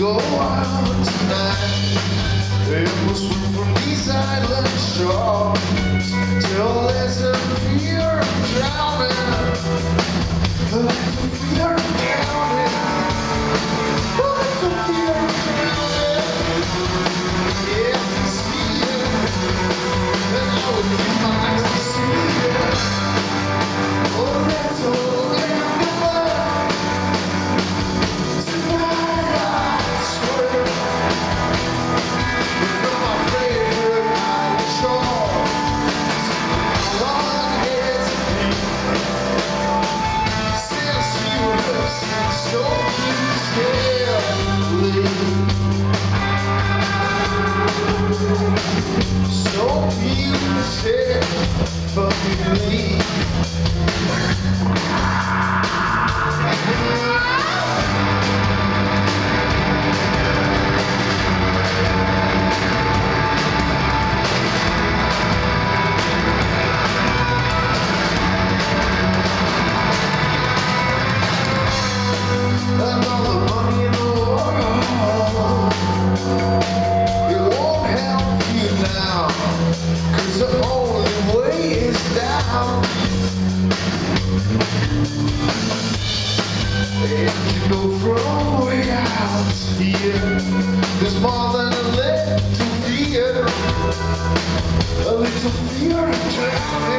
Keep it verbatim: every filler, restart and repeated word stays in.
go out tonight. It was from these island shores till there's a fear of drowning, like a fear of drowning, like a fear of drowning. Yeah, I see it, and I would be fine to see it. Oh, that's all. So you said, fucking me. And all the money in the world, it won't help you now, 'cause the only way is down. And you go from way out here, there's more than a little fear, a little fear of drowning.